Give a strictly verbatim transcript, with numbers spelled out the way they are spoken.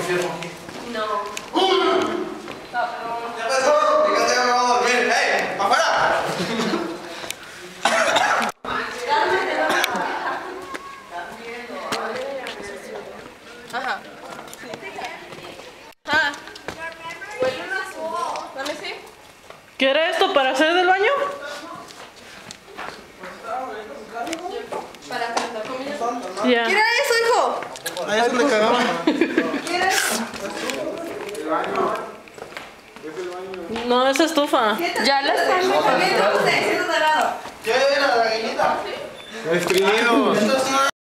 infierno aquí. No. ¿Qué pasó? ¿De qué te voy a dormir? ¡Ey! ¡Afuera! Ajá. Ah. Dame sí. ¿Qué era esto para hacer del baño? Para cantar comida. Ya. ¿Qué era eso, hijo? Ahí es donde cagamos. ¿Qué era eso? No, es estufa. Ya la están comiendo. Siéntate de lado. ¿Qué era la gallinita? Exprimido. Esto es una